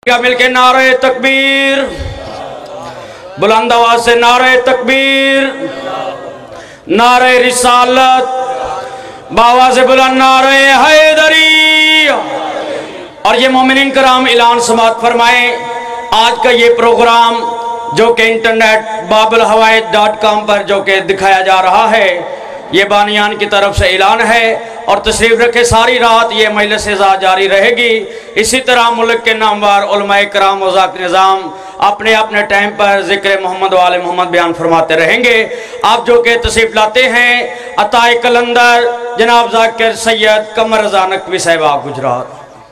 مل کے نعرہ تکبیر، بلند آواز سے نعرہ تکبیر، نعرہ رسالت، باواز بلند نعرہ حیدری۔ اور یہ مومنین کرام اعلان سماعت فرمائیں، آج کا یہ پروگرام جو کہ انٹرنیٹ babelhawaii.com پر جو کہ دکھایا جا رہا ہے، یہ بانیان کی طرف سے اعلان ہے، اور تشریف رکھے ساری رات یہ مجلس عزا جاری رہے گی۔ اسی طرح ملک کے نامور علماء کرام و ذات نظام اپنے اپنے ٹائم پر ذکر محمد و آل محمد بیان فرماتے رہیں گے۔ آپ جو کہ تشریف لاتے ہیں عطائے کلندر جناب ذاکر سید قمر رضا نقوی صاحبہ گجرات۔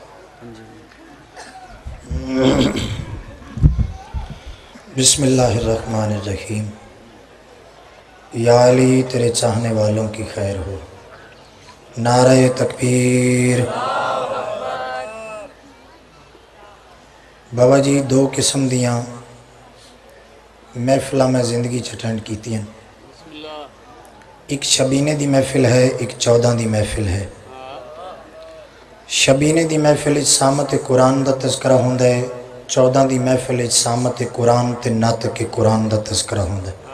بسم اللہ الرحمن الرحیم۔ یا علی تیرے چاہنے والوں کی خیر ہو، نعرہ تکبیر۔ بابا جی دو قسم دیاں محفلہ میں زندگی چٹینڈ کیتی ہیں، ایک شبینے دی محفل ہے، ایک 14 دی محفل ہے۔ شبینے دی محفل سامت قرآن دا تذکرہ ہوندہ ہے، 14 دی محفل سامت قرآن تے نعت کے قرآن دا تذکرہ ہوندہ ہے۔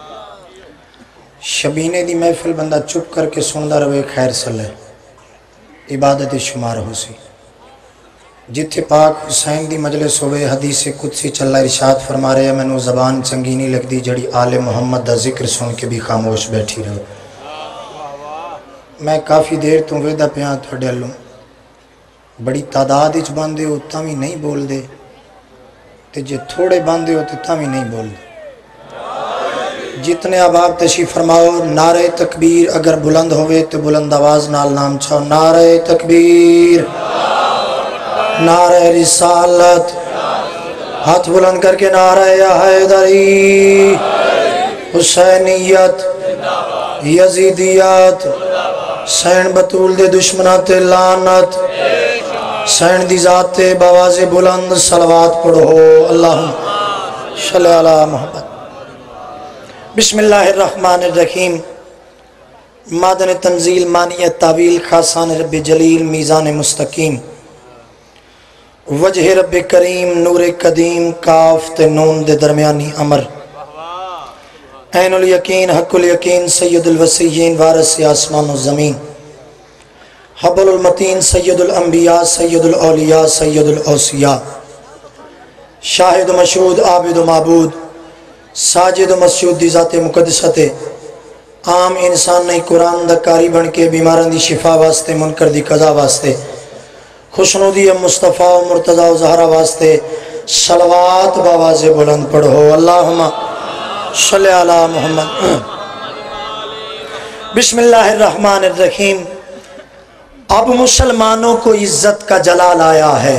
شبینے دی محفل بندہ چپ کر کے سندہ روے خیر سلے، عبادت شمار ہو سی۔ جتھے پاک حسین دی مجلس ہوئے، حدیث قدسی چلا ارشاد فرما رہے ہیں، میں نو زبان چنگی نہیں لگ دی جڑی آل محمد دا ذکر سن کے بھی خاموش بیٹھی رہو۔ میں کافی دیر تو ویدہ پیاں تھوڑے لوں، بڑی تعداد اچ باندے ہو تامی نہیں بول دے، تے جے تھوڑے باندے ہو تے تامی نہیں بول دے۔ جتنے اب آپ تشریف فرماؤ، نعرہ تکبیر اگر بلند ہوئے تو بلند آواز نال نام چھاؤ، نعرہ تکبیر، نعرہ رسالت، ہاتھ بلند کر کے نعرہ حیدری، حسینیت، یزیدیت، سین بطول دے دشمنات لعنت، سین دی ذات باواز بلند صلوات پڑھو، اللہم صلی علی محمد۔ بسم اللہ الرحمن الرحیم۔ مادن تنزیل مانیت تعویل خاصان رب جلیل میزان مستقیم، وجہ رب کریم نور قدیم، کاف تے نون دے درمیانی امر، عین الیقین حق الیقین سید الوسیین وارث آسمان و زمین، حبل المتین سید الانبیاء سید الاولیاء سید الاوصیاء، شاہد و مشہود عابد و معبود، ساجد و مسجود دی ذات مقدست، عام انسان نہیں قرآن دا کاری بن کے بیماران دی شفا واسطے، منکر دی قضا واسطے، خوشنودی مصطفیٰ و مرتضی و زہرہ واسطے صلوات باواز بلند پڑھو، اللہم صلی علی محمد۔ بسم اللہ الرحمن الرحیم۔ اب مسلمانوں کو عزت کا جلال آیا ہے،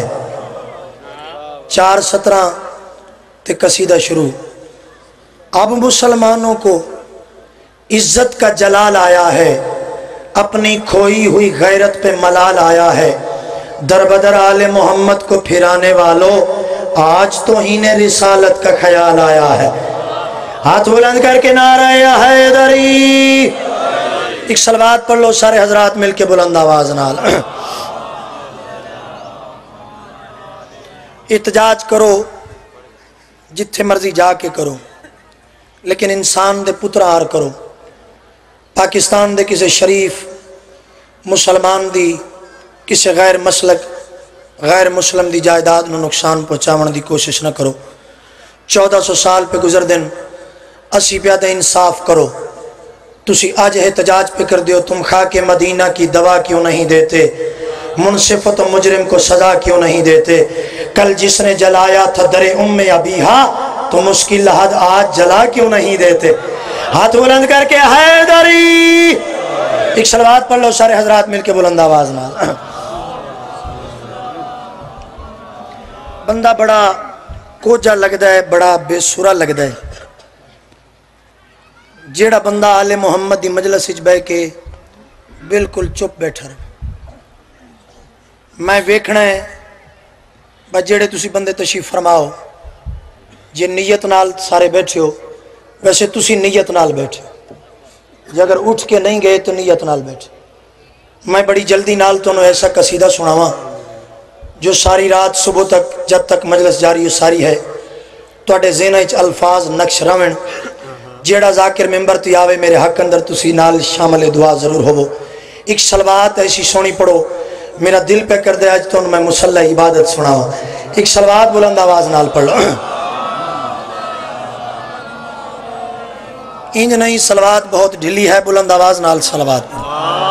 4:17 تے قصیدہ شروع۔ اب مسلمانوں کو عزت کا جلال آیا ہے، اپنی کھوئی ہوئی غیرت پہ ملال آیا ہے، دربدر آل محمد کو پھرانے والوں آج تو ہی نے رسالت کا خیال آیا ہے۔ ہاتھ بلند کر کے نعرہ حیدری، ایک صلوات پڑھ لو سارے حضرات مل کے بلند آواز نال۔ احتجاج کرو جتھے مرضی جا کے کرو، لیکن انسان دے پتر آر کرو۔ پاکستان دے کسی شریف مسلمان دی کسی غیر مسلک غیر مسلم دی جائیداد نو نقصان پہنچاون دی کوشش نہ کرو۔ 1400 سال پہ گزر دن، اسی پیادہ انصاف کرو۔ تسی آج احتجاج پہ کر دیو، تم خاک مدینہ کی دوا کیوں نہیں دیتے، منصفت و مجرم کو سزا کیوں نہیں دیتے، کل جس نے جلایا تھا در ام ابیہا تو مشکل حد آج جلا کیوں نہیں دیتے۔ ہاتھ بلند کر کے حیدری، ایک صلوات پڑھ لو سارے حضرات مل کے بلند آواز نال۔ بندہ بڑا کوجا لگدا ہے، بڑا بے سورا لگدا ہے جیڑا بندہ آل محمد دی مجلس وچ بیٹھ کے بالکل چپ بیٹھا رہے۔ میں ویکھنا ہے بس جیڑے تسی بندے تشریف فرماؤ، جے نیت نال سارے بیٹھے ہو، ویسے تسی نیت نال بیٹھے ہو، جے اگر اٹھ کے نہیں گئے تو نیت نال بیٹھے۔ میں بڑی جلدی نال تو ایسا قصیدہ سناواں جو ساری رات صبح تک جب تک مجلس جاری و ساری ہے تواڈے ذہن وچ الفاظ نقش رون جیڑا ذاکر ممبر تے آوے میرے حق اندر تسی نال شامل دعا ضرور ہوو. ایک صلوات ایسی سونی پڑھو میرا دل پہ کر دے اج تو میں مصلی عبادت سناواں. ایک صلوات بلند آواز نال پڑھ لو. انج نہیں صلوات بہت ڈھلی ہے, بلند آواز نال صلوات پڑھ.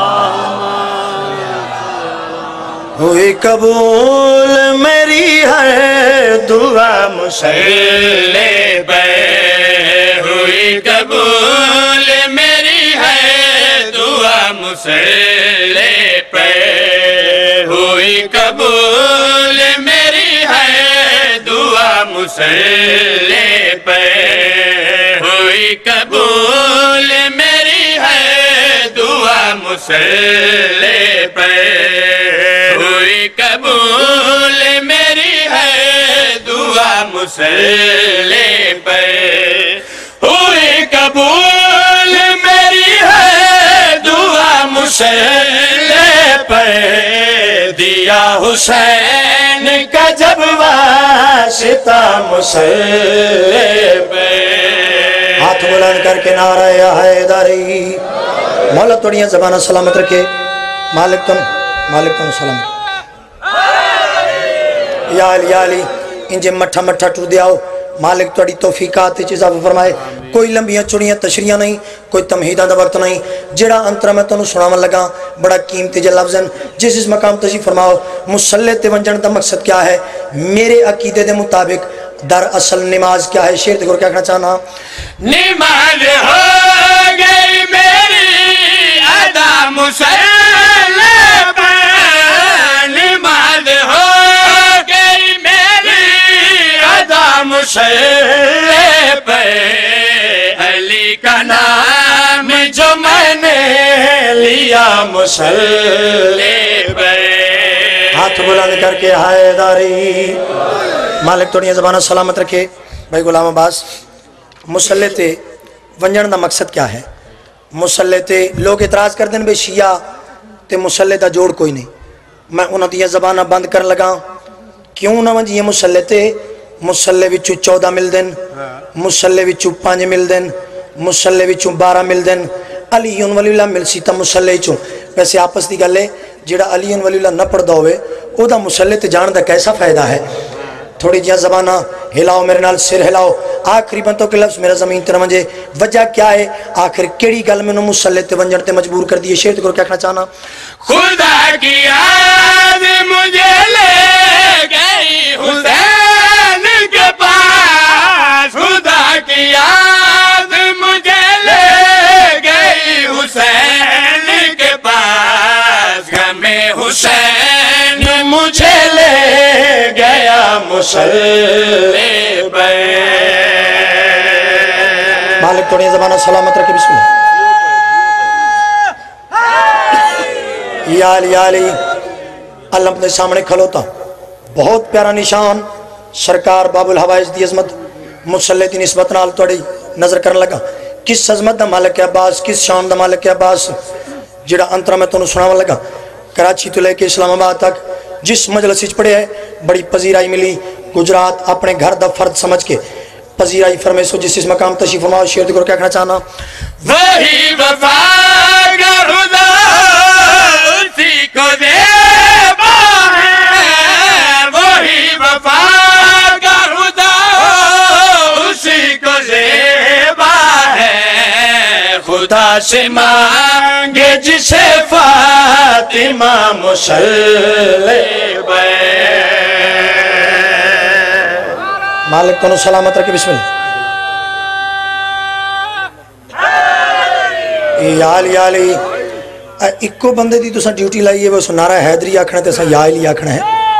ہوئی قبول میری ہے دعا مصلی پہ, ہوئی قبول میری ہے دعا مصلی پہ, ہوئی قبول میری ہے دعا مصلی پہ, ہوئی قبول میری ہے دعا مصلی پہ, ہوئی قبول میری ہے دعا مصلی پہ, ہوئی قبول میری ہے دعا مصلی پہ, دیا حسین کا جب واسطہ مصلی پہ. ہاتھ بلند کر کے نعرہ حیدری. مولا توڑیاں زبانہ سلامت رکھے. مالک تن سلامت. یا علی انجے مٹھا مٹھا ٹر دیاؤ. مالک توڑی توفیقات چیزا فرمائے. کوئی لمبیاں چڑیاں تشریحاں نہیں, کوئی تمہیدہ دا وقت نہیں. جڑا انترا میں تنوں سناون لگا بڑا قیمتی جے لفظ ہیں. جس مقام تشریف فرماؤ مصلی تے ونجن دا مقصد کیا ہے میرے عقیدے دے مطابق در اصل نماز کیا ہے. شیر دیکھو کیا کہنا چاہنا. نماز ہو گئی میری ادا مصلی پہ, نماز ہو گئی میری ادا مصلی پہ, علی کا نام جو میں نے لیا مصلی پہ. ہاتھ بلند کر کے حیدری. مالک توڑیاں زبانہ سلامت رکھے. بھائی غلام عباس مصلی تے ونجن دا مقصد کیا ہے؟ مصلی تے لوگ اعتراض کر دیں بے شیعہ تے مصلی دا جوڑ کوئی نہیں. میں انہوں دیا زبانہ بند کر لگا کیوں نہ ونجی یہ مصلی تے مصلی وچو 14 مل دن, مصلی وچو 5 مل دن, مصلی وچو 12 مل دن. علی ولی اللہ مل سی تا مصلی چوں. ویسے آپس دی گلے جڑا علی ولی اللہ نہ پڑھ دا ہوئے او دا مصلی تے جان دا کیسا فائدہ ہے. تھوڑی جہاں زبانہ ہلاؤ میرے نال سر ہلاؤ. آخری بنتوں کے لفظ میرا زمین تے ونجے. وجہ کیا ہے آخر کیڑی گل میں مصلی تے ونجن تے مجبور کر دیئے. شیر تے کرو کیا کہنا چاہنا. خدا کی یاد مجھے لے گئی حسین کے پاس, خدا کی یاد مجھے لے گئی حسین کے پاس, غم حسین مجھے لے گیا مصلی پہ. مالک توڑیاں زبانہ سلامت رکھے. بسم اللہ. یا علی اللہ اپنے سامنے کھلوتا بہت پیارا نشان سرکار باب الحوائج دی عظمت مصلی دی نسبت نال توڑی نظر کرن لگا. کس عظمت دا مالک عباس, کس شان دا مالک عباس جڑا انترا میں تنوں سناون لگا. کراچی تو لے کے اسلام آباد تک جس مجلس وچ پڑھے ہے بڑی پذیرائی ملی. گجرات اپنے گھر دا فرد سمجھ کے پذیرائی فرمائے. سو جس مقام تشریف فرماؤ. شیر دیکھو کیا کہنا چاہنا. وہی وفا کا خدا اسی کو زیبا ہے, وہی وفا کا خدا اسی کو زیبا ہے, خدا سے مانگے جسے فاطمہ مصلی پہ. مالک تنوں سلامت رکھے. بسم اللہ. یا علی ایکو بندے دی تساں ڈیوٹی لائیے وہ نعرہ حیدری آکھنا تے ساں یا علی آکھنا ہے.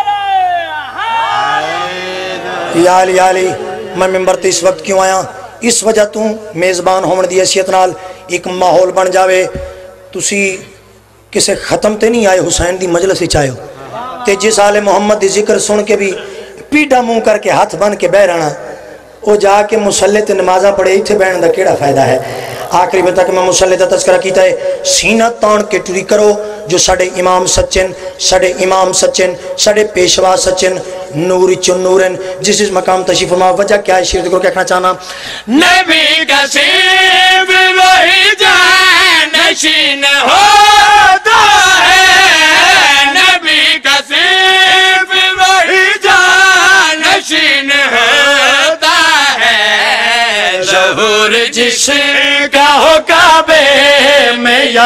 یا علی میں ممبر تے اس وقت کیوں آیا؟ اس وجہ تو میزبان ہومن دی حیثیت نال ایک ماحول بن جاوے. تسی کسے ختم تے نہیں آئے, حسین دی مجلس وچ آئے ہو تے جس آل محمد دی ذکر سن کے بھی پیڈا منہ کر کے ہاتھ بن کے بہ رہنا او جا کے مصلی تے نمازاں پڑھے ایتھے بہن دا کیڑا فائدہ ہے. آخری بتا کہ میں مصلی دا تذکرہ کیتا ہے. سینہ تان کے ٹری کرو جو ساڑے امام سچن ساڑے پیشوا سچن نوری چن نورن جس اس مقام تشریف فرما وجہ کیا ہے شیر کو کہنا چاہنا نبی کا صرف وہی جانشین ہوتا ہے نبی کا صرف وہی جانشین ہوتا ہے ظہور جس کا ہو کعبے میں یا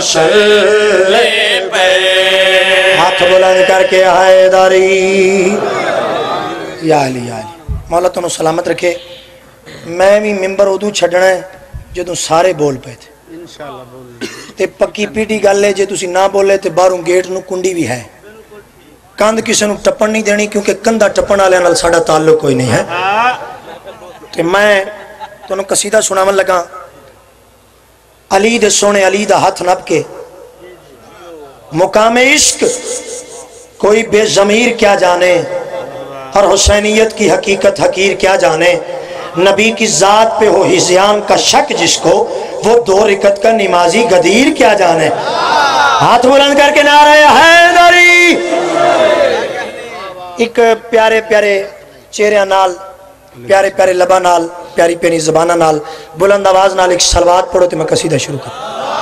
مصلی پہ ہاتھ بلند کر کے حیدری یا علی یا علی مولا تنہوں سلامت رکھے میں بھی ممبر ادو چھڑنا ہے جدوں سارے بول پہ تھے تے پکی پیٹی گل ہے جے تسی نہ بولے تے باہروں گیٹ نو کنڈی بھی ہے کاند کسی نو ٹپن نہیں دینی کیونکہ کندہ ٹپن والے نال ساڈا تعلق کوئی نہیں ہے تے میں تنہوں قصیدہ سناون لگا علی دے سونے علی دا ہاتھ نپ کے مقام عشق کوئی بے ضمیر کیا جانے اور حسینیت کی حقیقت حقیر کیا جانے نبی کی ذات پہ ہو ہزیان کا شک جس کو وہ دو رکعت کا نمازی غدیر کیا جانے ہاتھ بلند کر کے نعرہ حیدری ایک پیارے پیارے چہرے نال پیارے پیارے لبا نال پیاری پیاری زبانہ نال بلند آواز نال ایک صلوات پڑھو تے میں قصیدہ شروع کروں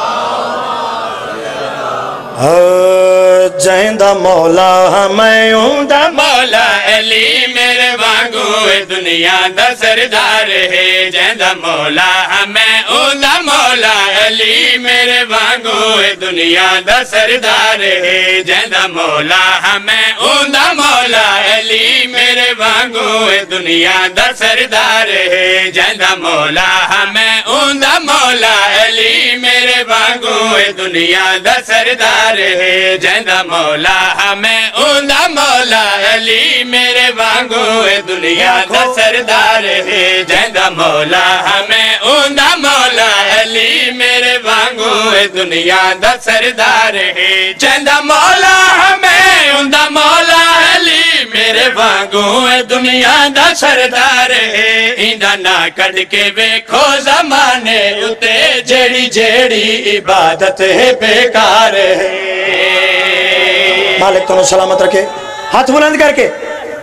جہندہ مولا ہمیں اوندہ مولا علی میرے وانگو دنیا دا سردار ہے جہندہ مولا ہمیں اوندہ مولا علی میرے وانگو دنیا دا سردار ہے جہندہ مولا ہمیں اوندہ مولا علی میرے وانگو دنیا دا سردار ہے جہندہ مولا ہمیں اوندہ مولا علی میرے وانگو دنیا دا سردار ہے جہندہ مولا ہمیں اوندہ مولا علی میرے وانگو دنیا دا سردار ہے جہندہ مولا ہمیں اوندہ مولا علی میرے وانگو دنیا دا سردار ہے جہندہ مولا ہمیں اوندہ مولا علی میرے وانگو دنیا دا سردار ہے ایندہ نہ کڑ کے ویکھو زمانے اتے جیڑی جیڑی عبادت ہے بیکار ہے مالک تنہوں سلامت رکھے ہاتھ بلند کر کے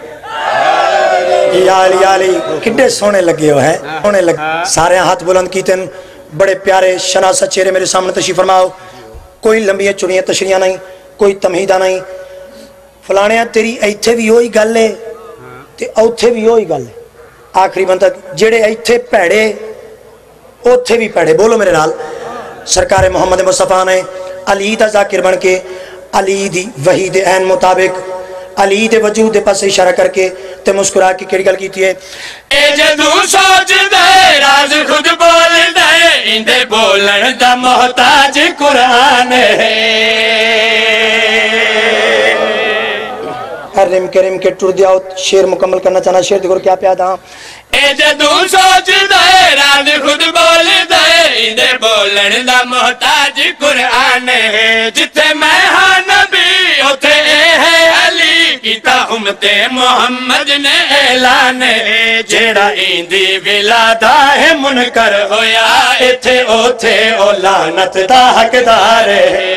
یا علی کڈے سونے لگے ہو ہے سونے لگے سارے ہاتھ بلند کیتے ہیں بڑے پیارے شناسہ چہرے میرے سامنے تشریف فرماؤ کوئی لمبی چڑیاں تشریاں نہیں کوئی تمہیدہ نہیں فلانیاں تیری ایتھے بھی ہوئی گل ہے تے اوتھے بھی ہوئی گل ہے آخری بندہ جڑے ایتھے پیڑے اوتھے بھی پیڑے بولو میرے نال سرکار محمد مصطفیٰ نے علی دا ذاکر بن کے علی دی وحی دے عین مطابق علی دے وجود دے پاس اشارہ کر کے تے مسکرا کے کیڑی گل کیتی ہے اے جدوں سوچ دے راز خود بول دے اندے بولن دا محتاج قرآن ہے رم کے ٹر دیا شیر مکمل کرنا چاہنا شیر دیکھو کیا پیادا اے جدوں سوچ دے راز خود بول دے اندے بولن دا محتاج قرآن ہے جتے میں ہاں نبی اوتھے ہے علی کیتا امت محمد نے اعلان ہے جیڑا ایندی ولادہ ہے منکر ہویا ایتھے اوتھے او لعنت دا حقدار ہے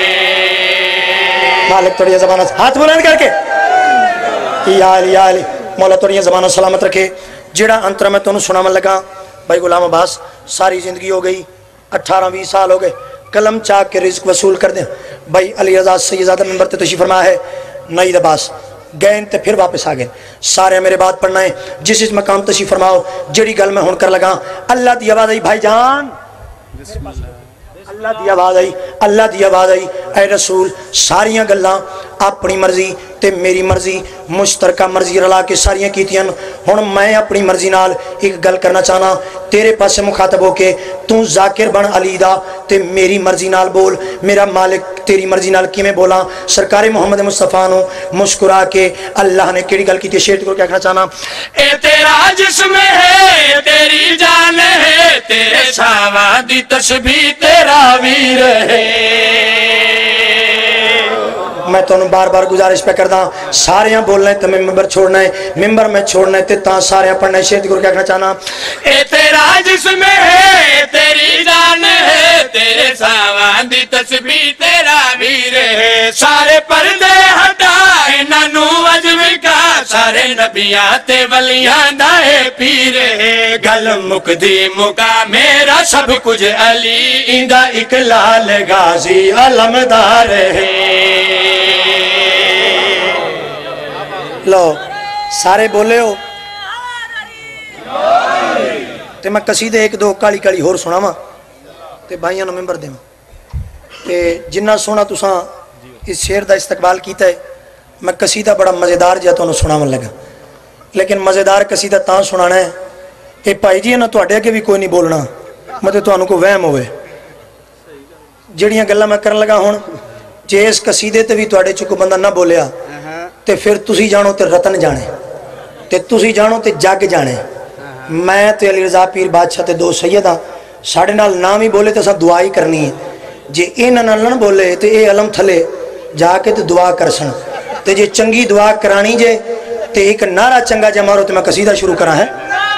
مالک توڑی زبانہ ہاتھ بلند کر کے یا علی مولا توڑی زبانہ سلامت رکھے جیڑا انترہ میں تونوں سنامن لگا بھائی غلام عباس ساری زندگی ہو گئی 18-20 سال ہو گئے قلم چاک کے رزق وصول کر دیں بھائی علی رضا سیدزادہ ممبر تے تشریف فرما ہے نعید عباس گئے تے پھر واپس آ گئے سارے میرے بات پڑھنا ہے جس اس مقام تشریف فرماؤ جڑی گل میں ہون کر لگا اللہ دی آواز آئی بھائی جان اللہ دی آواز آئی اے رسول ساریاں گلاں اپنی مرضی تے میری مرضی مشترکہ مرضی رلا کے ساریاں کیتیاں ہن میں اپنی مرضی نال ایک گل کرنا چاہنا تیرے پاس سے مخاطب ہو کے تو ذاکر بن علی دا تے میری مرضی نال بول میرا مالک تیری مرضی نال کی میں بولا سرکار محمد مصطفیٰ نو مسکرا کے اللہ نے کیڑی گل کی شیر کو کیا کہنا چاہنا اے تیرا جسم ہے تیری جان ہے تیرے چھاواں دی تسبیح تیرا ویر ہے میں تو بار بار گزارش پہ کردا سارے بولنا ہے تو میں ممبر چھوڑنا ہے ممبر میں چھوڑنا ہے تا سارے پڑھنا ہے شیر کو کیا کہنا چاہنا اے تیرا جسم ہے تیری جان ہے تیرے ساواں دی تسبیح تیرا ویر ہے سارے پردے ہٹا انہاں وجب کا سارے نبیاں تے ولیاں دا اے پیر ہے گل مکدی مکا میرا سب کچھ علی ایندا اقلال غازی علمدار ہے لو سارے بولے ہو تے میں قصیدے ایک دو کالی کالی ہور سنا وا تے بھائیاں نو ممبر دے تے جنہ سونا تساں اس شعر دا استقبال کیتا ہے میں قصیدہ بڑا مزیدار جہا تانوں سناون لگا لیکن مزیدار قصیدہ تاں سنانا ہے کہ بھائی جی نہ تواڈے اگے بھی کوئی نہیں بولنا متے تانوں کو وہم ہوئے جڑیاں گلاں میں کرن لگا ہن جے اس قصیدے تے بھی تواڈے چ کوئی بندہ نہ بولیا تے پھر تسی جانو تے رتن جانے تے تسی جانو تے جگ جانے میں تے علی رضا پیر بادشاہ تے دو سیداں ساڑے نال نام ہی بولے تے اساں دعا ہی کرنی ہے جے انہاں نال نہ بولے تے اے علم تھلے جا کے تے دعا کرسن تے جے چنگی دعا کرانی جے تے ایک نعرہ چنگا جے مارو تے میں قصیدہ شروع کراں ہے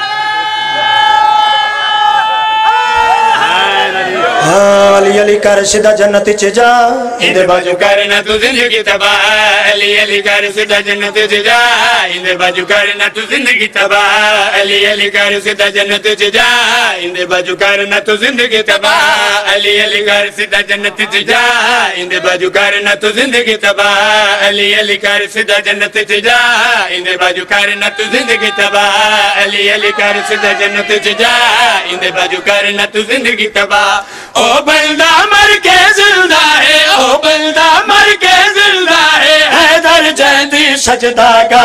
علی علی کر سیدھا جنت چ جا اندر باجو کرنا تو زندگی تباہ علی علی کر سیدھا جنت چ جا اندر باجو کرنا تو زندگی تباہ علی علی کر سیدھا جنت چ جا اندر باجو کرنا تو زندگی تباہ علی علی کر سیدھا جنت چ جا اندر باجو کرنا تو زندگی تباہ علی علی کر سیدھا جنت چ جا اندر باجو کرنا تو زندگی تباہ علی علی کر سیدھا جنت چ جا اندر باجو کرنا تو زندگی تباہ او بندہ مر کے زندہ ہے او بندہ مر کے زندہ ہے حیدر جیندی سجدہ کا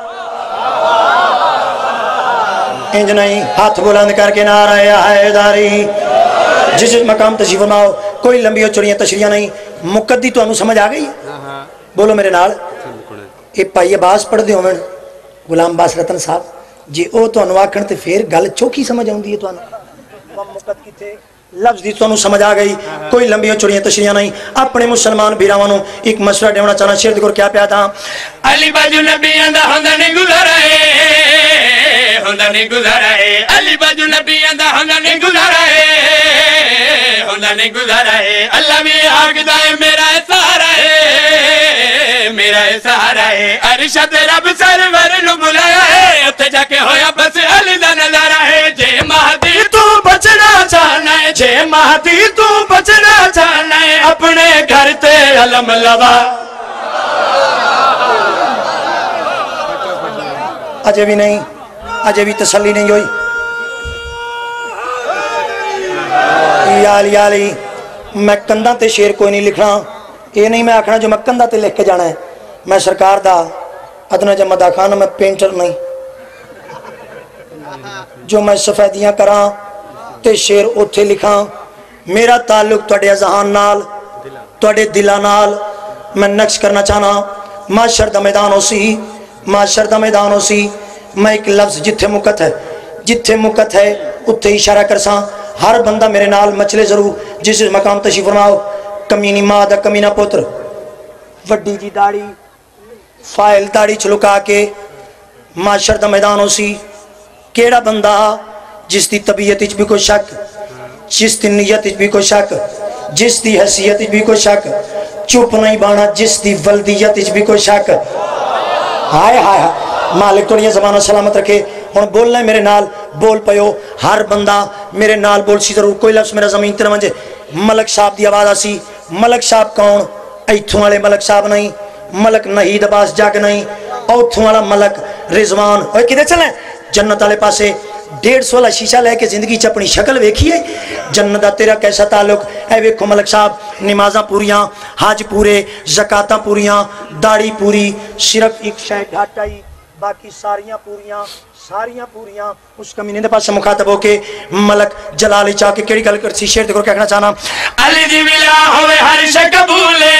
انج نہیں ہاتھ بلند کر کے نعرہ حیدری جس مقام تشریف فرماؤ کوئی لمبی اور چوڑیاں تشریحاں نہیں مقدی تو انہوں سمجھ آ گئی بولو میرے نال اے پائی عباس پڑھ دے ہومن غلام عباس رتن صاحب جی او تو انہوں آکھن تے پھر گل چوکی سمجھ آؤں دی تو انہوں مقد کی تھے لفظ دی تو انہوں سمجھ آ گئی کوئی لمبی اور چوڑیاں تشریحاں نہیں اپنے مسلمان بیراوانوں ایک مشورہ دیونا چاہنا شیر دیکھو کیا پیا تھا علی باجو نبی اندہ ہوندہ نہیں گزارا ہے ہوندہ نہیں گزارا ہے علی باجو نبی اندہ ہوندہ نہیں گزارا ہے ہوندہ نہیں گزارا ہے اللہ بھی آگ دائے میرا سہارا ہے میرا سہارا ہے ارشد رب سرور نو بلایا ہے اتھے جا کے ہویا بس علی دا نظارہ ہے جے مہدی تو بچنا چاہنا ہے جے مہدی تو بچنا چاہنا ہے اپنے گھر تے علم لوا اجے بھی نہیں اجے بھی تسلی نہیں ہوئی یا علی میں کندھاں تے شیر کوئی نہیں لکھنا یہ نہیں میں آکھنا جو میں کندھاں تے لکھ کے جانا ہے میں سرکار دا ادنا جمدہ خان میں پینٹر نہیں جو میں سفیدیاں کراں تے شیر اتھے لکھاں میرا تعلق توڑے اذہان نال توڑے دلہ نال میں نقش کرنا چاہنا معاشر دا میدان ہو سی معاشر دا میدان ہو سی میں ایک لفظ جتھے مکت ہے اتھے اشارہ کرساں ہر بندہ میرے نال مچلے ضرور جس مقام تشریف فرماؤ کمینی ماں دا کمینہ پتر وڈی جی داڑی فائل داڑی چلکا کے معاشر دا میدان ہو سی کیڑا بندہ جس دی طبیعت اچ بھی کوئی شک جس دی نیت اچ بھی کوئی شک جس دی حیثیت اچ بھی کوئی شک چپ نہیں بانا جس دی ولدیت اچ بھی کوئی شک ہائے ہائے مالک تو نہیں زبانہ سلامت رکھے ہن بولنا ہے میرے نال بول پیو ہر بندہ میرے نال بول سی ضرور کوئی لفظ میرا زمین تے نہ منجے ملک صاحب دی آواز آسی ملک صاحب کون ایتھوں والے ملک صاحب نہیں ملک نہید عباس جگ نہیں اوتھوں والا ملک رضوان اوے کدھر چلیں جنت والے پاسے 150 والا شیشہ لے کے زندگی چ اپنی شکل ویکھی ہے جنت دا تیرا کیسا تعلق اے ویکھو ملک صاحب نمازاں پوریاں حج پورے زکاتاں پوریاں داڑھی پوری صرف ایک شے گھاٹائی باقی ساریاں پوریاں اس کمینے دے پاس مخاطب ہو کے ملک جلالی چاہ کے کیڑی گل کرسی شیر دیکھو کہنا چاہنا علی دی ولا ہوئے ہر شے قبولے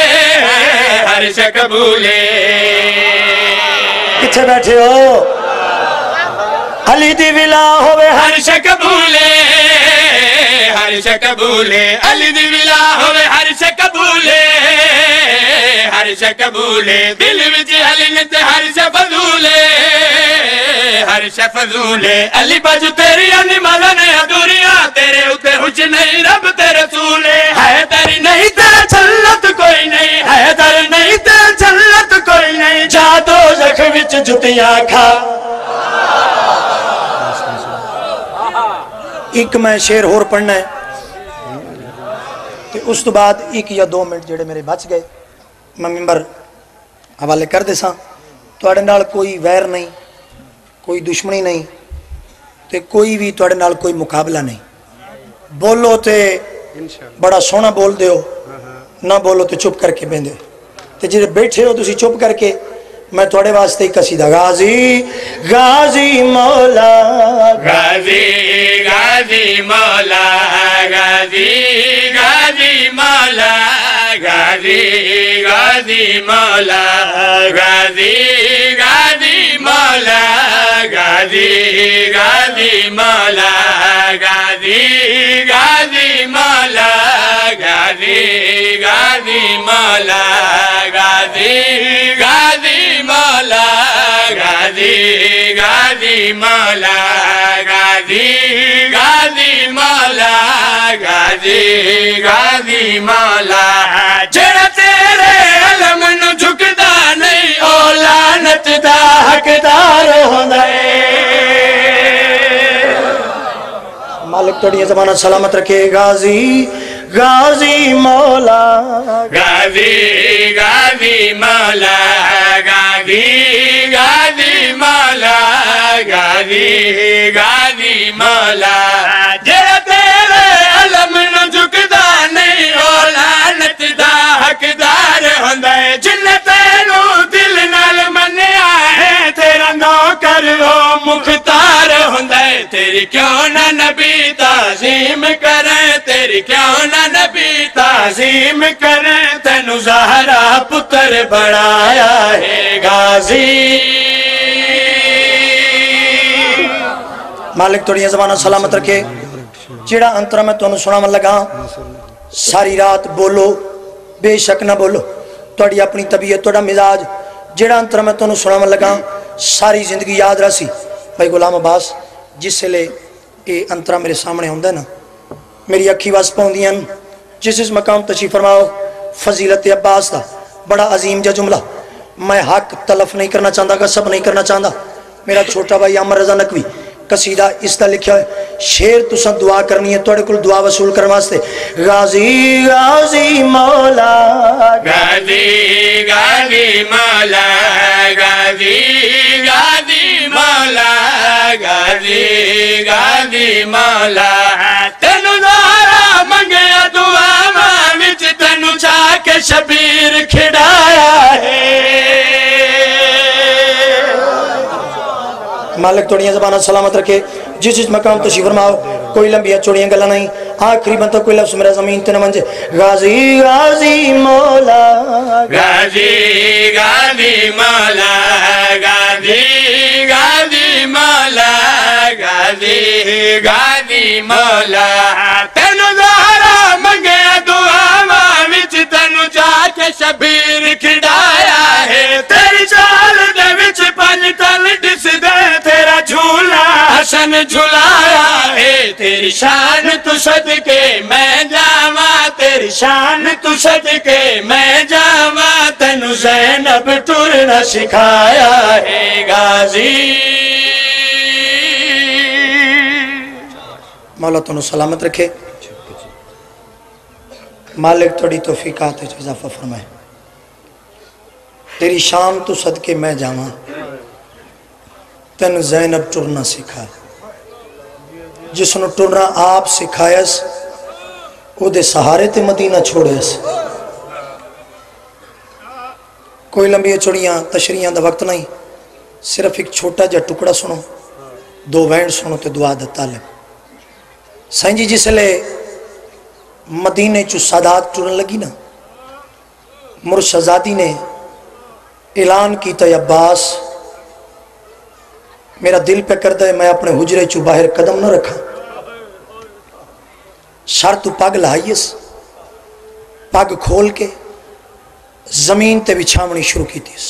کتھے بیٹھے ہو علی دی ولا ہوئے ہر شے قبولے ہر ہر شے قبولے علی دی ولا ہوے ہر شے قبولے ہر شے قبولے دل وچ علی نے تے ہر شے فضولے ہر شے فضولے علی باجو تیری نمازاں نے ادھوریاں تیرے اوتے حج نہیں رب تے رسول ہے تیری نہیں تے جنت کوئی نہیں ہے در نہیں تے جنت کوئی نہیں جا دوزخ وچ جتیاں کھا ایک میں شعر ہور پڑھنا ہے تے اس تو بعد ایک یا دو منٹ جڑے میرے بچ گئے میں ممبر حوالے کر دے ساں تواڈے نال کوئی ویر نہیں کوئی دشمنی نہیں تے کوئی بھی تواڈے نال کوئی مقابلہ نہیں بولو تے بڑا سونا بول دیو نہ بولو تے چپ کر کے بیندے تے جڑے بیٹھے ہو تسی چپ کر کے میں تواڈے واسطے ایک قصیدہ غازی غازی مولا غازی غازی مولا غازی غازی مولا غازی غازی مولا غازی غازی مولا غازی غازی مولا غازی غازی مولا غازی غازی مولا غازی غازی مولا غازی غازی مولا غازی غازی مولا غازی غازی مولا جڑا تیرے علم نو جھکدا نہیں او لعنت دا حقدار ہوندا ہے مالک توڑی زمانہ سلامت رکھے غازی غازی مولا غازی غازی مولا غازی غازی مولا غازی غازی مولا جڑا تیرے علم نو جھکدا نہیں او لعنت دا حقدار ہوندا ہے جن تینوں دل نال منیا ہے تیرا نوکر او مختار ہوندا ہے تیری کیوں نہ نبی تعظیم کریں تیری کیوں نہ نبی تعظیم کریں تینو زہرا پتر بڑھایا ہے غازی مالک توڑی زمانہ سلامت رکھے جڑا انترا میں تو سناون لگا ساری رات بولو بے شک نہ بولو توڑی اپنی طبیعت توڑا مزاج جڑا انترا میں تو سناون لگا ساری زندگی یاد رسی بھائی غلام عباس جس سے لے یہ انترا میرے سامنے ہوندہ نا میری اکھی واس پاؤندیاں جس اس مقام تشریف فرماؤ فضیلت عباس دا بڑا عظیم جا جملہ میں حق تلف نہیں کرنا چاہتا غصب نہیں کرنا چاہتا میرا چھوٹا بھائی عامر رضا نقوی قصیدہ اس طرح لکھا ہے شیر تساں دعا کرنی ہے توڑے کل دعا وصول کرنے واسطے غازی غازی مولا غازی غازی مولا غازی غازی مولا غازی غازی مولا تینو زہرا منگیا دعا وچ تینو چاہ کے شبیر کھڑایا ہے مالک توڑیاں زبانہ سلامت رکھے جس اس مقام تشریف فرماؤ کوئی لمبیاں چوڑیاں گلا نہیں آخری بنتا کوئی لفظ میرا زمین تے نہ منجے غازی غازی مولا غازی غازی مولا غازی غازی مولا غازی غازی مولا تینو زہرا منگیا دعا وچ تینو جا کے شبیر کھڑایا ہے تیری چال دے وچ پنج تل ڈس دے تیرا جھولا حسن جھلایا ہے تیری شان تو صدقے میں جاواں تیری شان تو صدقے میں جاواں تینو زینب ٹرنا سکھایا ہے غازی مولا تنو سلامت رکھے مالک توڑی توفیقات اضافہ فرمائے تیری شان تو صدقے میں جاواں تین زینب ٹرنا سکھا جس نے ٹرنا آپ سکھائیس او دے سہارے تے مدینہ چھوڑیس کوئی لمبی چوڑیاں تشریحاں دا وقت نہیں صرف ایک چھوٹا جا ٹکڑا سنو دو وینڈ سنو تے دعا دا طالب سائن جی جس لے مدینے چو سادات ٹرن لگی نا مرشزادی نے اعلان کی تا عباس میرا دل پہ کر دے میں اپنے حجرے چو باہر قدم نہ رکھا سر تو پگ لائیس پگ کھول کے زمین تے بچھاونی شروع کی تیس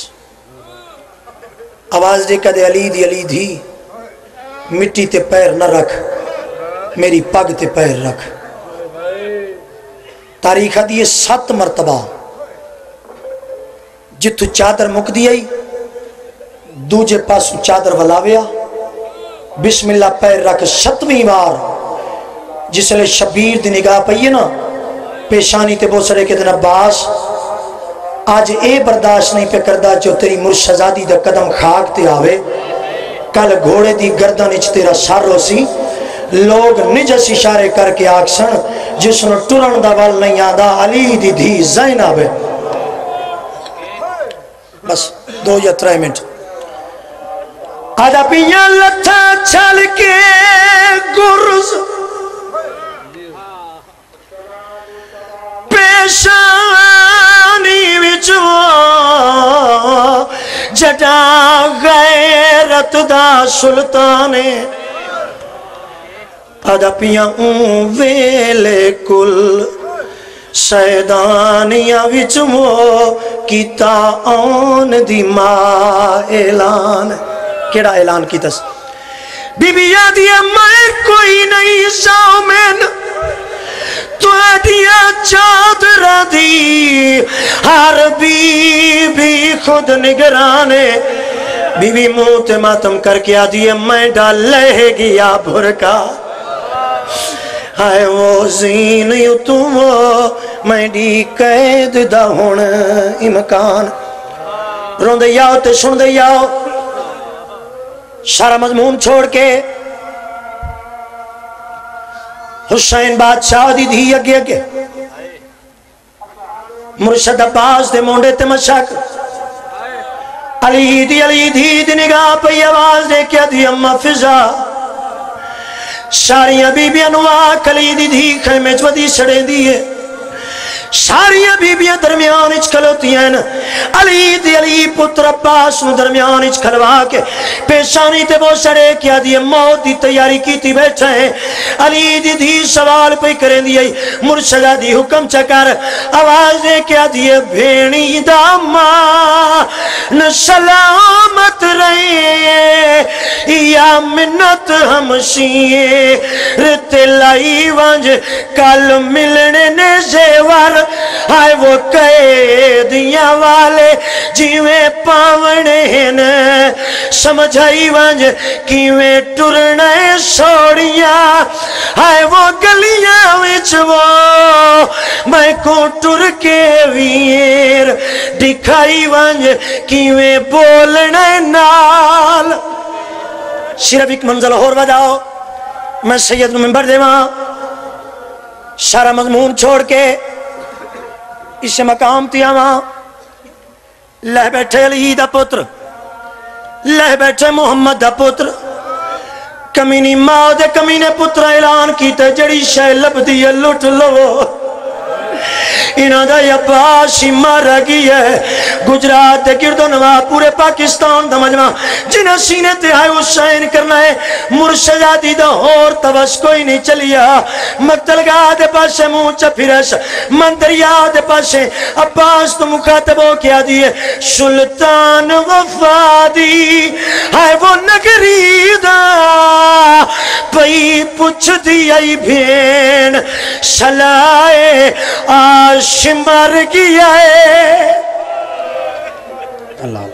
آواز دے کدے علی دی مٹی تے پیر نہ رکھ میری پگ تے پیر رکھ تاریخ دیئے 7 مرتبہ جتو چادر مک دی آئی دوجے پاسو چادر ولاویا بسم اللہ پیر رکھ 7ویں بار جس لئے شبیر دی نگاہ پئیے نا پیشانی تے بوسرے کے دن عباس آج اے برداشت نہیں پہ کردہ جو تیری مرشزادی دا قدم خاک تے آوے کل گھوڑے دی گردن اچ تیرا سر ہو سی لوگ نجس اشارے کر کے آکسن جس نے ٹرن دا وال نہیں آدھا علی دی دھی زینب ہے بس 2 یا 3 منٹ آدھا پیاں لتھا چھل کے گرز پیشانی وچو جٹا غیرت دا سلطانے آدھا پیاں ویلے کل سیدانیاں وچو کیتا آن دی ماں اعلان کیڑا اعلان کیتا بی بی آدھیا میں کوئی نہیں زامن تو آدھیا چادر دی ہر بی بی خود نگرانے بی بی موت ماتم کر کے آدھیا میں ڈال لے گیا بھرکا ہائے وہ زین یو تم میں ڈی قید دا ہون امکان رون دے یاؤ تے سن دے یاؤ سارا مضمون چھوڑ کے حسین بادشاہ دی دھی اگے اگے مرشد عباس دے مونڈے تے مشاک علی دی نگاہ پہ آواز دے کیا دی اممہ فضا ساریاں بیبیاں نوا کلی دی دھی خیمے چودی سڑے دیئے ساریاں بیبیاں درمیان اچ کھلوتی ہیں علی پتر عباس نو درمیان اچ کھلوا کے پیشانی تے وہ سڑے کیا دیئے موت دی تیاری کی تی بیٹھا ہے علی دی سوال پہ کریں دیئے مرشدہ دی حکم چکر آواز دے کیا دیئے بھینی دامان سلامت رہے یا منت ہمشیے رتے لائی ونج کل ملنے نے زیور آئے وہ قیدیاں والے جیویں پاونے ہیں سمجھائی ونج کیویں ٹرنے سوڑیاں آئے وہ گلیاں وچ وہ میں کو ٹر کے ویر دکھائی ونج کیویں بولنے نال صرف ایک منزل اور بجاؤ میں سید نو منبر دے وہاں سارا مضمون چھوڑ کے اس مقام تیا وہاں لہ بیٹھے علی دا پتر لہ بیٹھے محمد دا پتر کمینی ماں دے کمینے پتر اعلان کیتے جڑی شے لب دیئے لٹ لو انہاں دا عباسی مارا گئی ہے گجرات دے گرد و نواح پورے پاکستان دا مجمع جنہ سینے تے آئے حسین کرنا ہے مرشدہ دا اور توس کوئی نہیں چلیا مقتلگاہ دے پاسے مونچا پھرش مندریا دے پاسے عباس تو مخاطب ہو کیا دیئے سلطان وفادی آئے وہ نگری دا پئی پچھ دیئی بھین سلائے آش مر گیا ہے اللہ